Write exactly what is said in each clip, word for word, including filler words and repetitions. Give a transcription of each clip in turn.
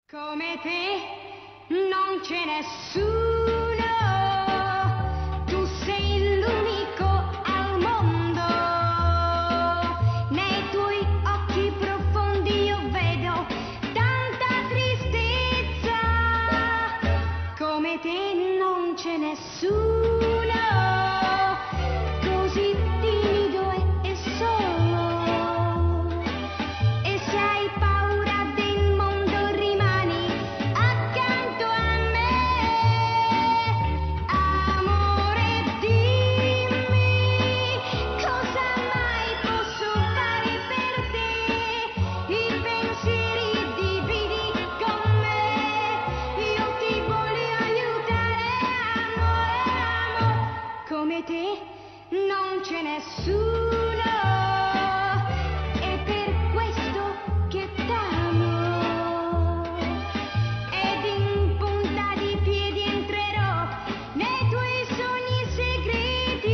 Come te non c'è nessuno, tu sei l'unico al mondo, nei tuoi occhi profondi io vedo tanta tristezza, come te non c'è nessuno, così timido e, e solo, e se hai paura del mondo rimani accanto a me, amore dimmi cosa mai posso fare per te, i pensieri dividi con me, io ti voglio aiutare, amore, amore, come te non c'è nessuno, è per questo che t'amo, ed in punta di piedi entrerò nei tuoi sogni segreti.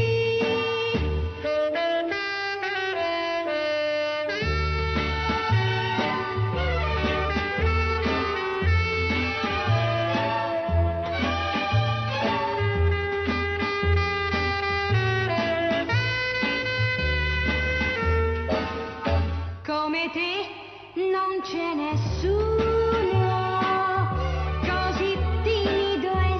Come te non c'è nessuno, così timido e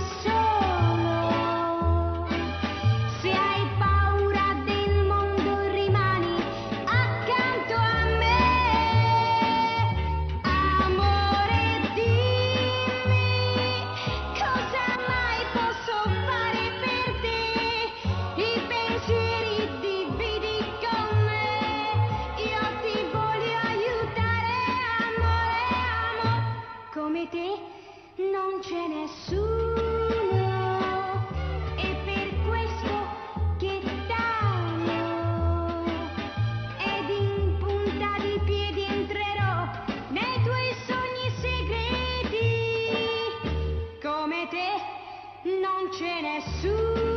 solo, se hai paura del mondo rimani accanto a me, amore dimmi cosa mai posso fare per te, i pensieri dividi con me, io ti voglio aiutare, amore, amore, come te non c'è nessuno, è per questo che t'amo, ed in punta di piedi entrerò nei tuoi sogni segreti, come te non c'è nessuno.